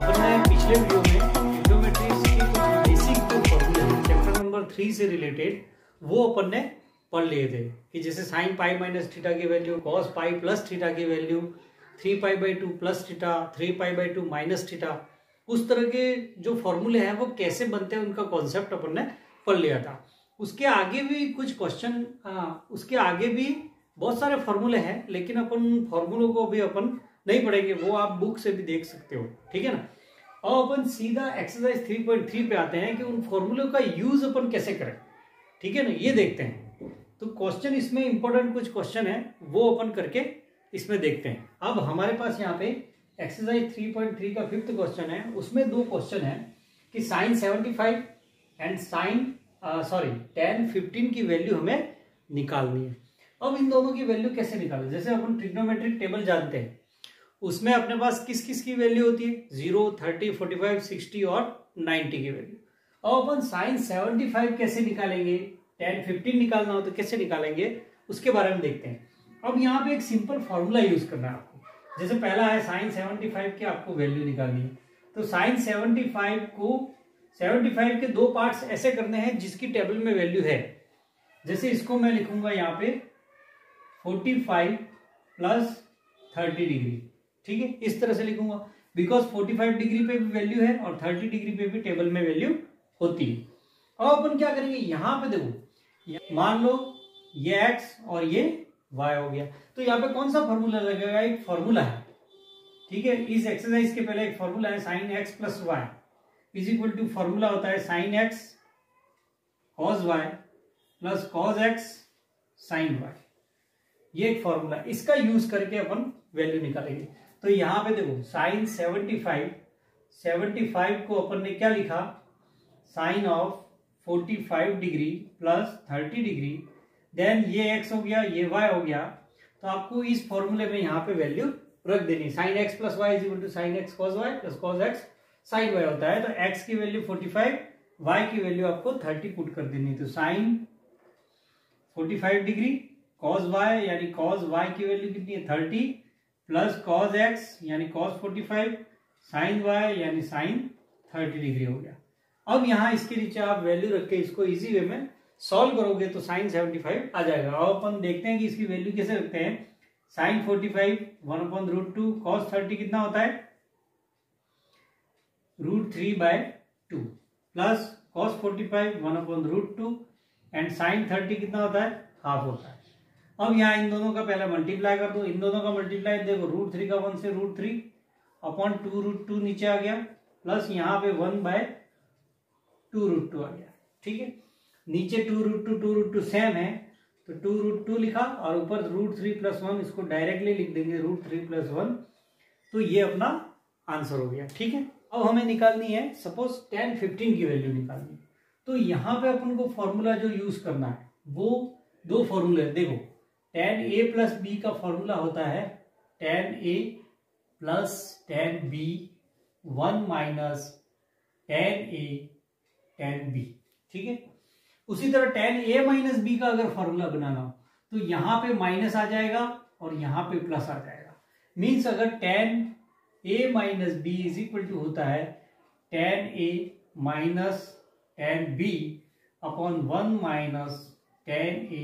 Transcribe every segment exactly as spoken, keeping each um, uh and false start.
हमने पिछले वीडियो में ट्रिग्नोमेट्री के कुछ बेसिक जो फॉर्मूले हैं चैप्टर नंबर थ्री से रिलेटेड वो अपन ने पढ़ लिए थे कि जैसे साइन पाई माइनस थीटा की value, cos pi plus theta की value, three pi by two plus theta, three pi by two minus theta, उस तरह के जो फॉर्मूले हैं वो कैसे बनते हैं उनका कॉन्सेप्ट अपन ने पढ़ लिया था। उसके आगे भी कुछ क्वेश्चन, उसके आगे भी बहुत सारे फॉर्मूले हैं, लेकिन अपन फॉर्मूलों को भी अपन नहीं पढ़ेंगे, वो आप बुक से भी देख सकते हो, ठीक है ना। और अपन सीधा एक्सरसाइज थ्री पॉइंट थ्री पे आते हैं कि उन फॉर्मूलों का यूज अपन कैसे करें, ठीक है ना, ये देखते हैं। तो क्वेश्चन इसमें इंपॉर्टेंट कुछ क्वेश्चन है वो अपन करके इसमें देखते हैं। अब हमारे पास यहाँ पे एक्सरसाइज थ्री पॉइंट थ्री का फिफ्थ क्वेश्चन है, उसमें दो क्वेश्चन है कि sine seventy five and sine sorry ten fifteen की वैल्यू हमें निकालनी है। अब इन दोनों की वैल्यू कैसे निकालें, जैसे अपन ट्रिग्नोमेट्रिक टेबल जानते हैं, उसमें अपने पास किस किस की वैल्यू होती है, zero, thirty, forty five, sixty और नाइन्टी की वैल्यू। अब अपन साइन सेवेंटी फाइव कैसे निकालेंगे, टेन फिफ्टीन निकालना हो तो कैसे निकालेंगे, उसके बारे में देखते हैं। अब यहाँ पे एक सिंपल फॉर्मूला यूज करना है आपको। जैसे पहला है साइन सेवेंटी फाइव की आपको वैल्यू निकालनी है, तो साइन सेवेंटी फाइव को सेवेंटी फाइव के दो पार्ट्स ऐसे करने हैं जिसकी टेबल में वैल्यू है। जैसे इसको मैं लिखूंगा यहाँ पे forty five plus thirty degree, ठीक है, इस तरह से लिखूंगा बिकॉज फोर्टी फाइव डिग्री पे भी वैल्यू है और थर्टी डिग्री पे भी टेबल में वैल्यू होती है। अब अपन क्या करेंगे, यहां पे देखो, मान लो ये x और ये y हो गया, तो यहाँ पे कौन सा फॉर्मूला लगेगा, एक फॉर्मूला है, ठीक है। इस एक्सरसाइज के पहले एक फॉर्मूला है sine x plus y is equal to formula होता है sine x cos y plus cos x sine y, ये एक फॉर्मूला, इसका यूज करके अपन वैल्यू निकालेंगे। तो यहां पे देखो sine seventy five seventy five को अपन ने क्या लिखा, sine of forty five degree plus thirty degree, then ये x हो गया, ये y हो गया, तो आपको इस फॉर्मूले में यहाँ पे वैल्यू रख देनी। Sine x plus y is equal to sine x cos y plus cos x sine y होता है, तो x की वैल्यू फोर्टी फाइव, y की वैल्यू आपको थर्टी पुट कर देनी। तो sine forty five degree cos y यानी कॉस वाई की वैल्यू कितनी है, थर्टी, प्लस कॉस एक्स यानी cos forty five, sine y यानी साइन थर्टी डिग्री हो गया। अब यहाँ इसके नीचे आप वैल्यू रख के इसको इजी वे में सॉल्व करोगे तो साइन सेवेंटी फाइव आ जाएगा। अब अपन देखते हैं कि इसकी वैल्यू कैसे रखते हैं। Sine forty five one upon root two, cos thirty कितना होता है, root three by two, plus cos forty five one upon root two, and sine thirty कितना होता है, हाफ होता है। अब यहाँ इन दोनों का पहले मल्टीप्लाई कर दो, इन दोनों का मल्टीप्लाई देखो, रूट थ्री का वन से root three upon two root two नीचे आ गया, प्लस यहाँ पे one by two root two आ गया, ठीक है। नीचे two root two two root two same है तो टू रूट टू लिखा, और ऊपर रूट थ्री प्लस वन, इसको डायरेक्टली लिख देंगे रूट थ्री प्लस वन, तो ये अपना आंसर हो गया, ठीक है। अब हमें निकालनी है सपोज टेन फिफ्टीन की वैल्यू निकालनी है, तो यहाँ पे अपन को फॉर्मूला जो यूज करना है वो दो फॉर्मूले, देखो टेन ए प्लस बी का फॉर्मूला होता है tan A plus tan B one minus tan A tan B, ठीक है। उसी तरह टेन ए माइनस बी का अगर फॉर्मूला बनाना हो तो यहाँ पे माइनस आ जाएगा और यहाँ पे प्लस आ जाएगा। मीन्स अगर tan A minus B is equal to होता है tan A minus tan B upon one minus tan A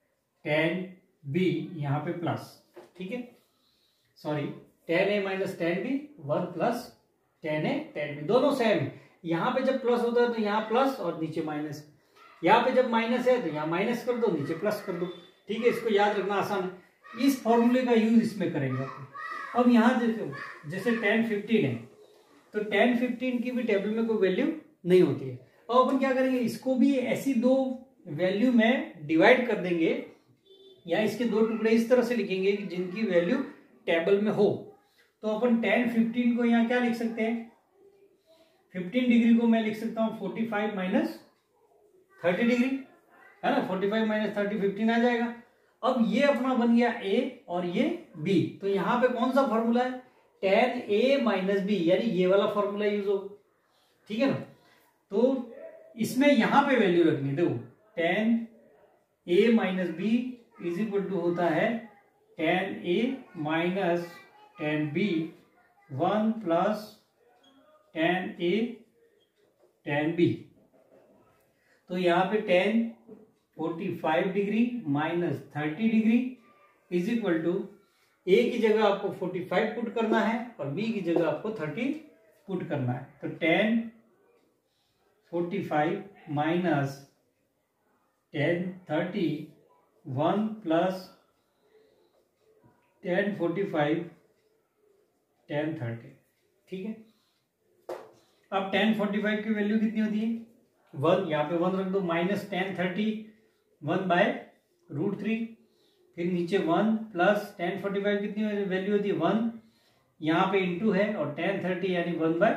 tan B, यहाँ पे प्लस, ठीक है, sorry tan A minus tan B one plus tan A tan B, दोनों same. यहाँ पे जब प्लस होता है तो यहाँ प्लस और नीचे माइनस, यहाँ पे जब माइनस है तो यहाँ माइनस कर दो, नीचे प्लस कर दो, ठीक है। इसको याद रखना आसान है, इस फॉर्मूले का यूज इसमें करेंगे अपन। अब यहाँ देखो जैसे टेन फिफ्टीन है तो टेन फिफ्टीन की भी टेबल में कोई वैल्यू नहीं होती है। अब अपन क्या करेंगे, इसको भी ऐसी दो वैल्यू में डिवाइड कर देंगे, या इसके दो टुकड़े इस तरह से लिखेंगे कि जिनकी वैल्यू टेबल में हो। तो अपन टेन फिफ्टीन को यहाँ क्या लिख सकते हैं, फिफ्टीन डिग्री को मैं लिख सकता हूँ forty five minus thirty degree, है ना, forty five minus thirty fifteen आ जाएगा। अब ये अपना बन गया ए और ये बी, तो यहाँ पे कौन सा फॉर्मूला है, टेन ए माइनस बी, यानी ये वाला फॉर्मूला यूज हो, ठीक है ना। तो इसमें यहाँ पे वैल्यू रखनी, देखो tan A minus B is equal to होता है tan A minus tan B one plus tan A tan B. तो यहाँ पे tan forty five degree minus thirty degree is equal to A की जगह आपको फोर्टी फाइव पुट करना है और बी की जगह आपको थर्टी पुट करना है। तो tan forty five minus tan thirty one plus tan forty five tan thirty. ठीक है, अब टेन फोर्टी फाइव की वैल्यू कितनी होती है वन, यहाँ पे वन रख दो, minus tan thirty one by root three, फिर नीचे one plus tan forty five कितनी वैल्यू होती है वन, यहाँ पे इंटू है और टेन थर्टी यानी वन बाय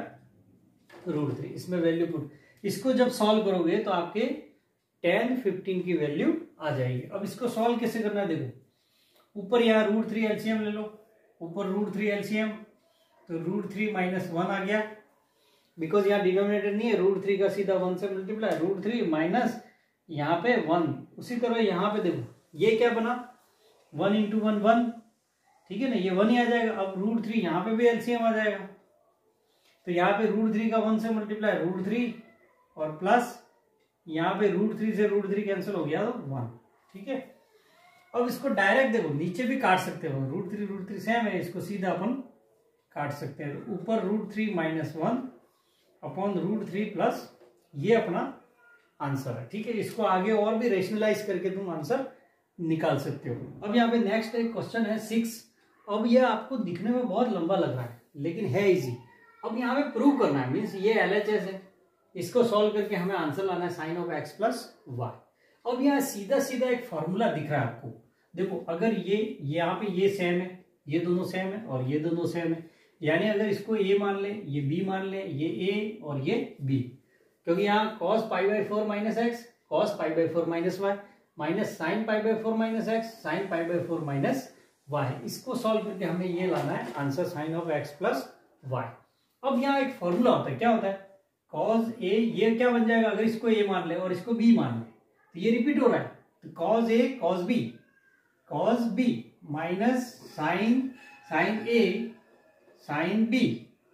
रूट थ्री, इसमें वैल्यू पुट। इसको जब सॉल्व करोगे तो आपके टेन फिफ्टीन की वैल्यू आ जाएगी। अब इसको सॉल्व कैसे करना है देखो, ऊपर यहाँ रूट थ्री एलसीएम ले लो, ऊपर रूट थ्री एलसीएम, तो रूट थ्री माइनस वन आ गया, बिकॉज यहाँ डिनोमिनेटर नहीं है, रूट थ्री का सीधा वन से मल्टीप्लाई, रूट थ्री माइनस यहाँ पे वन, उसी तरह यहाँ पे देखो ये क्या बना वन इंटू वन वन, ठीक है ना, ये वन ही आ जाएगा। अब रूट थ्री यहाँ पे भी एलसीएम आ जाएगा, तो यहाँ पे रूट थ्री का वन से मल्टीप्लाई रूट थ्री और प्लस यहाँ पे रूट थ्री से रूट थ्री कैंसिल हो गया तो वन। ठीक है, अब इसको डायरेक्ट देखो नीचे भी काट सकते हो, root three root three same है, इसको सीधा अपन काट सकते हैं। तो ऊपर root three minus one upon root three plus ये अपना आंसर है। ठीक है, इसको आगे और भी रेशनलाइज करके तुम आंसर निकाल सकते हो। अब यहाँ पे नेक्स्ट एक क्वेश्चन है सिक्स। अब ये आपको दिखने में बहुत लंबा लग रहा है लेकिन है इजी। अब यहाँ पे प्रूव करना है, मीन्स ये एलएचएस है, इसको सॉल्व करके हमें आंसर लाना है sine of x plus y. अब यहाँ सीधा सीधा एक फॉर्मूला दिख रहा है आपको, देखो अगर ये यहाँ पे ये सेम है, ये दोनों सेम है और ये दोनों सेम है, यानी अगर इसको ए मान ले, ये बी मान ले, ये ए और ये बी, क्योंकि यहाँ cos pi by four minus x cos pi by four minus y minus sine pi by four minus x sine pi by four minus y, इसको सॉल्व करके हमें ये लाना है answer sine of x plus y. अब यहाँ एक formula होता है, क्या होता है कॉस ए, ये क्या बन जाएगा अगर इसको ए मान ले और इसको बी मान ले तो ये रिपीट हो रहा है, तो cos A cos B cos B minus sine sine A sine B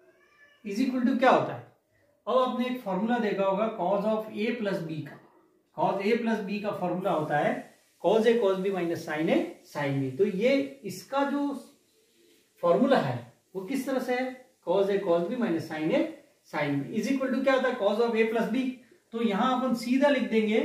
is equal to क्या होता है। अब आपने एक फॉर्मूला देखा होगा cos of A plus B का, कॉस ए प्लस बी का फॉर्मूला होता है cos A cos B minus sine A sine B. तो ये इसका जो फॉर्मूला है वो किस तरह से है, cos A cos B minus sine A sine B is equal to क्या होता है cos of A plus B. तो यहां अपन सीधा लिख देंगे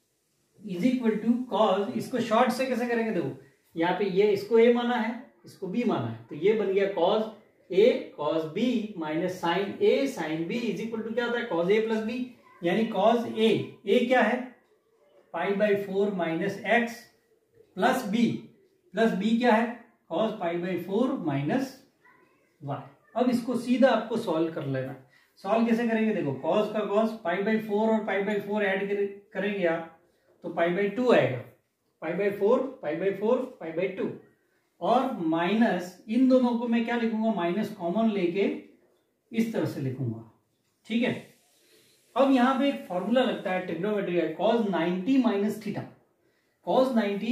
इज इक्वल टू कॉस, इसको शॉर्ट से कैसे करेंगे देखो, यहाँ पे ये इसको ए माना है इसको बी माना है, तो ये बन गया cos A cos B minus sine A sine B is equal to क्या होता है कॉस ए प्लस बी, यानी कॉस ए, ए क्या है pi by four minus x plus B, plus B क्या है cos pi by four minus y. अब इसको सीधा आपको सॉल्व कर लेना है। सॉल्व कैसे करेंगे देखो, कॉस का कॉस पाई बाई फोर और पाई बाई फोर ऐड करेंगे आप तो पाई बाई टू आएगा, pi by four pi by four pi by two, और माइनस इन दोनों को मैं क्या लिखूंगा माइनस कॉमन लेके इस तरह से लिखूंगा। ठीक है, अब यहां पे एक फॉर्मूला लगता है ट्रिग्नोमेट्री का, cos ninety minus theta, cos ninety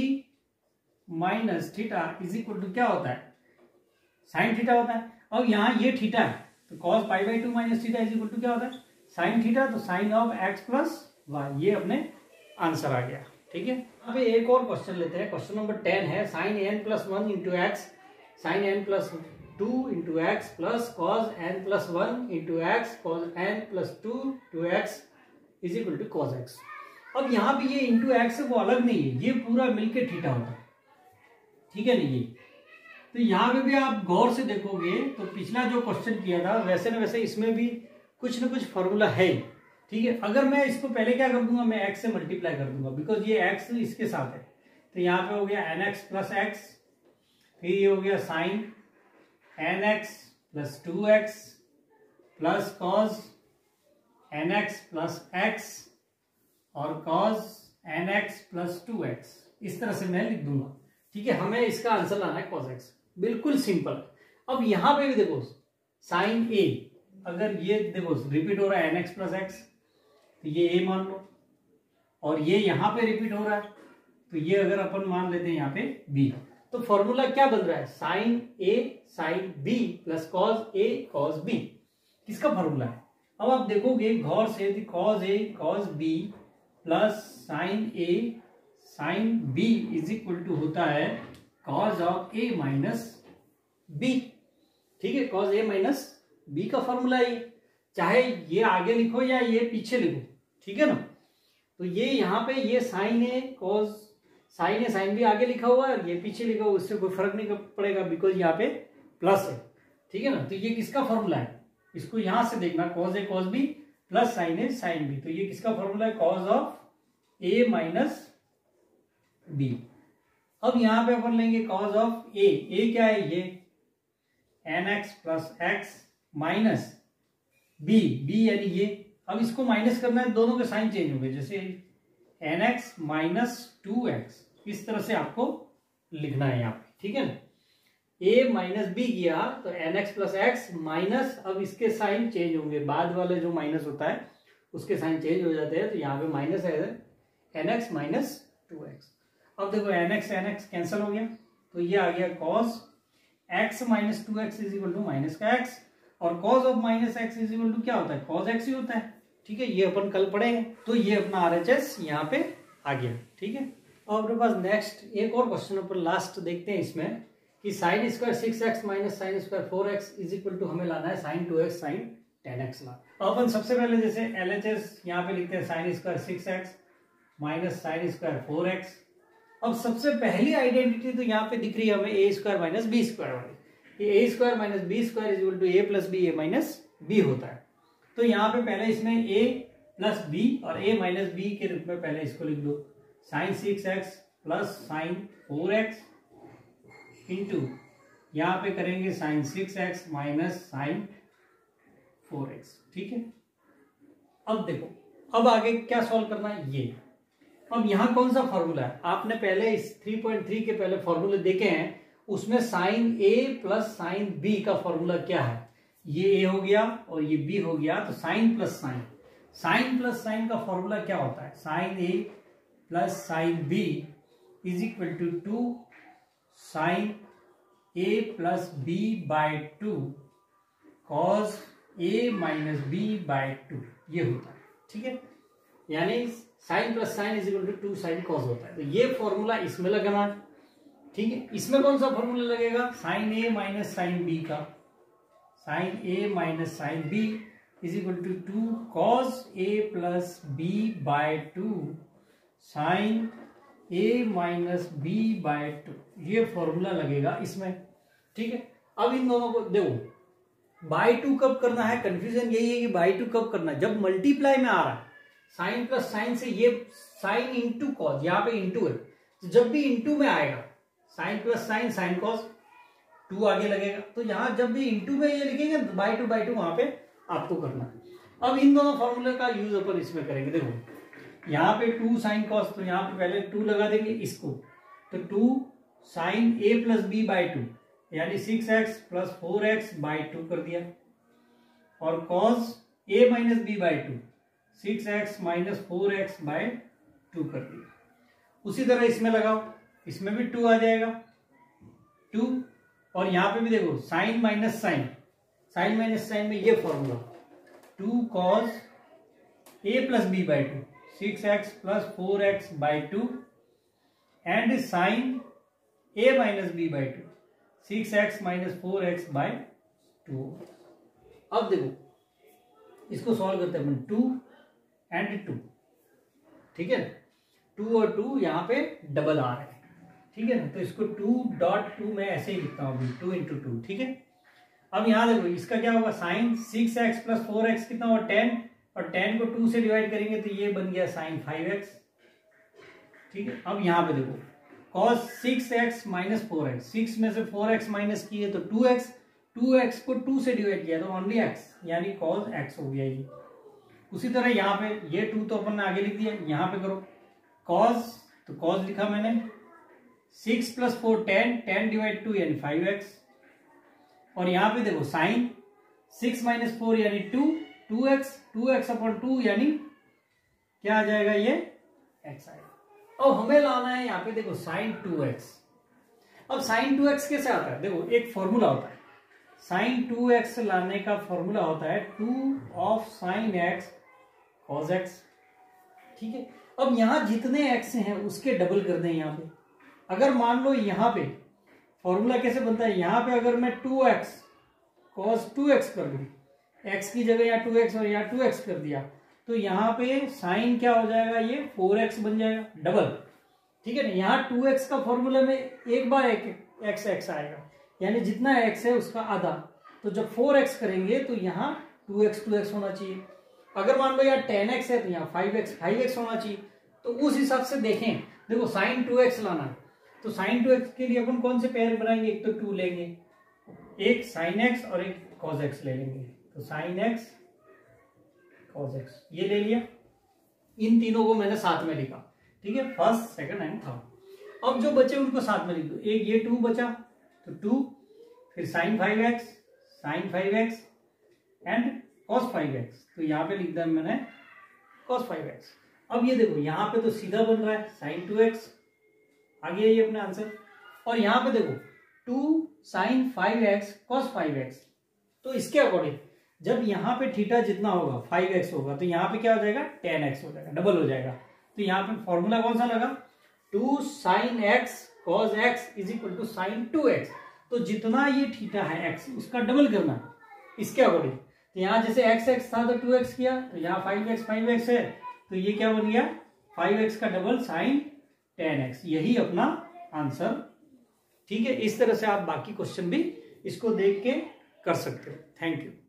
minus theta is equal to क्या होता है साइन थीटा होता है। अब यहाँ ये थीटा है तो cos pi by two minus theta is equal to क्या होता है साइन थीटा, तो sine of x plus y, ये अपने आंसर आ गया। ठीक है, अब एक और क्वेश्चन लेते हैं, क्वेश्चन नंबर टेन है sine n plus one into x sine n plus two into x plus cos n plus one into x cos n plus two two x is equal to cos x. अब यहाँ पे ये into x है वो अलग नहीं है, ये पूरा मिलके थीटा होता है। ठीक है ना, ये तो यहाँ पे भी आप गौर से देखोगे तो पिछला जो क्वेश्चन किया था वैसे न वैसे इसमें भी कुछ न कुछ फॉर्मूला है। ठीक है, अगर मैं इसको पहले क्या कर दूंगा मैं एक्स से मल्टीप्लाई कर दूंगा, बिकॉज ये एक्स इसके साथ है, तो यहाँ पे हो गया एन एक्स प्लस एक्स, फिर ये हो गया sine n x plus two x plus cos n x plus x और cos n x plus two x, इस तरह से मैं लिख दूंगा। ठीक है, हमें इसका आंसर लाना है कॉस एक्स, बिल्कुल सिंपल। अब यहां पे भी देखो साइन ए, अगर ये देखो रिपीट हो रहा है एन एक्स प्लस एक्स तो ये ए मान लो, और ये यहां पे रिपीट हो रहा है तो ये अगर अपन मान लेते हैं यहाँ पे बी, तो फॉर्मूला क्या बन रहा है sine A sine B plus cos A cos B. किसका फॉर्मूला है। अब आप देखोगे गौर से, cos A cos B plus sine A sine B is equal to होता है cos of A minus B. ठीक है, कॉज ए माइनस बी का फॉर्मूला है, चाहे ये आगे लिखो या ये पीछे लिखो, ठीक है ना। तो ये यहाँ पे ये sine A cos sine A sine B आगे लिखा हुआ है, ये पीछे लिखा हुआ, उससे कोई फर्क नहीं पड़ेगा बिकॉज यहाँ पे प्लस है, ठीक है ना। तो ये किसका फॉर्मूला है, इसको यहां से देखना, cos A cos B plus sine A sine B. तो ये किसका फॉर्मूला है, cos of A minus B. अब यहां पे अपन लेंगे कॉज ऑफ ए, ए क्या है, ये n x plus x minus B, B यानी ये। अब इसको माइनस करना है, दोनों के साइन चेंज हो गए, जैसे n x minus two x, इस तरह से आपको लिखना है यहाँ पे, ठीक है ना। ए माइनस बी किया तो n x plus x minus, अब इसके साइन चेंज होंगे, बाद वाले जो माइनस होता है उसके साइन चेंज हो जाते हैं, तो यहाँ पे माइनस है n x minus two x. अब देखो n x n x cancel हो गया, तो ये आ गया cos x minus two x is equal to minus का एक्स, और cos of minus x is equal to क्या होता है, कॉस एक्स ही होता है, ठीक है। ये अपन कल पढ़ेंगे। तो ये अपना आर एच एस यहाँ पे आ गया, ठीक है। और अपने पास नेक्स्ट एक और क्वेश्चन अपन लास्ट देखते हैं इसमें कि sine square six x minus sine square four x is equal to हमें लाना है sine two x sine ten x ला। अपन सबसे पहले जैसे एल एच एस यहाँ पे लिखते हैं sine square six x minus sine square four x. अब सबसे पहली आइडेंटिटी तो यहाँ पे दिख रही है हमें A square minus B square वाली, A square minus B square is equal to A plus B, A minus B होता है। तो यहाँ पे पहले इसमें a प्लस बी और a माइनस बी के रूप में पहले इसको लिख दो, sine six x plus sine four x into यहाँ पे करेंगे sine six x minus sine four x, ठीक है। अब देखो, अब आगे क्या सॉल्व करना है ये। अब यहाँ कौन सा फॉर्मूला है, आपने पहले इस थ्री पॉइंट थ्री के पहले फॉर्मूले देखे हैं, उसमें sine a plus sine b का फॉर्मूला क्या है, ये a हो गया और ये b हो गया, तो sine plus sine, sine plus sine का फॉर्मूला क्या होता है, sine a plus sine b is equal to two sine a plus b by two cos a minus b by two, ये होता है, ठीक है। यानी sine plus sine is equal to two sine cos होता है। तो ये फॉर्मूला इसमें लगाना, ठीक है। इसमें कौन सा फॉर्मूला लगेगा, sine a minus sine b का, sine a minus sine b is equal to two cos a plus b by two sine a minus b by two, ये फॉर्मूला लगेगा इसमें, ठीक है। अब इन दोनों को देखो, बाय टू कब करना है, कंफ्यूजन यही है कि बाय टू कब करना है, जब मल्टीप्लाई में आ रहा है, साइन प्लस साइन से ये साइन इंटू कॉस, यहाँ पे इंटू है, तो जब भी इंटू में आएगा sine plus sine sine cos two आगे लगेगा, तो यहां जब भी इंटू में ये लिखेंगे बाय टू बाय टू वहां पे आपको करना है। अब इन दोनों फॉर्मूले का यूज अपन इसमें करेंगे। देखो यहाँ पे टू साइन कॉस, तो यहाँ पे पहले टू लगा देंगे इसको, तो two sine A plus B by two यानी six x plus four X by two कर दिया, और cos A minus B by two six x minus four X by two कर दिया। उसी तरह इसमें लगाओ, इसमें भी टू आ जाएगा, टू, और यहां पे भी देखो sine minus sine, sine minus sine में ये formula two cos A plus B by two six x plus four X by two and sine A minus B by two six x minus four X by two. अब देखो इसको solve करते हैं अपन, to and to, ठीक है, to और to यहाँ पे डबल आ रहे हैं, ठीक है ना। तो इसको टू डॉट टू में ऐसे ही लिखता हूं, टू इंटू टू, ठीक है। अब यहां देखो इसका क्या होगा, sine six x plus four X कितना हुआ टेन, और टेन को टू से डिवाइड करेंगे तो ये बन गया साइन फाइव एक्स, ठीक है। अब यहां पे देखो cos six x minus four X, six में से फोर एक्स माइनस किए तो टू एक्स, टू एक्स को टू से डिवाइड किया तो ओनली एक्स यानी कॉस एक्स हो गया ये। उसी तरह यहाँ पे ये टू तो अपन ने आगे लिख दिया, यहाँ पे करो कॉस, तो कॉस लिखा मैंने, six plus four ten, ten divide two यानी फाइव एक्स, और यहां पे देखो साइन सिक्स माइनस फोर यानी two, two X, two X upon two यानी क्या आ जाएगा, ये एक्स आएगा। अब हमें लाना है यहाँ पे देखो साइन टू एक्स। अब साइन टू एक्स कैसे आता है, देखो एक फॉर्मूला होता है, साइन टू एक्स लाने का फॉर्मूला होता है two of sine x cos X. ठीक है, अब यहां जितने एक्स हैं उसके डबल कर दें यहाँ पे। अगर मान लो यहाँ पे फॉर्मूला कैसे बनता है, यहाँ पे अगर मैं two X cos two X कर दूं, एक्स की जगह यहाँ टू एक्स और यहाँ टू एक्स कर दिया, तो यहाँ पे साइन क्या हो जाएगा, ये फोर एक्स बन जाएगा डबल। ठीक है ना, यहाँ टू एक्स का फॉर्मूला में एक बार एक एक्स एक्स आएगा, यानी जितना एक्स है उसका आधा। तो जब फोर एक्स करेंगे तो यहाँ टू एक्स टू एक्स होना चाहिए। अगर मान लो यहाँ टेन एक्स है तो यहाँ फाइव एक्स फाइव एक्स होना चाहिए। तो उस हिसाब से देखें, देखो साइन टू एक्स लाना है तो साइन टू एक्स के लिए अपन कौन से पेयर बनाएंगे, एक तो टू लेंगे, एक साइन एक्स और एक कॉस एक्स ले लेंगे। तो साइन एक्स कॉस एक्स ये ले लिया, इन तीनों को मैंने साथ में लिखा। ठीक है, फर्स्ट सेकंड एंड थर्ड। अब जो बचे उनको साथ में लिख दो, एक ये टू बचा तो टू, फिर sine five X sine five X and cos five X, तो यहाँ पे लिख दिया मैंने कॉस फाइव एक्स। अब ये देखो यहाँ पे तो सीधा बन रहा है साइन टू एक्स, आ गया ये अपना आंसर। और यहाँ पे देखो two sine five X cos five X, तो इसके अकॉर्डिंग जब यहाँ पे थीटा जितना होगा फाइव एक्स होगा तो यहाँ पे क्या हो जाएगा, टेन एक्स हो जाएगा, डबल हो जाएगा। तो यहाँ पे फॉर्मूला कौन सा लगा, two sine x cos X is equal to sine two X. तो जितना ये थीटा है एक्स उसका डबल करना है इसके अकॉर्डिंग। तो यहाँ जैसे एक्स एक्स था तो टू एक्स किया, तो यहाँ फाइव एक्स फाइव एक्स है तो ये क्या बन गया, फाइव एक्स का डबल साइन टेन एक्स, यही अपना आंसर। ठीक है, इस तरह से आप बाकी क्वेश्चन भी इसको देख के कर सकते हो। Thank you.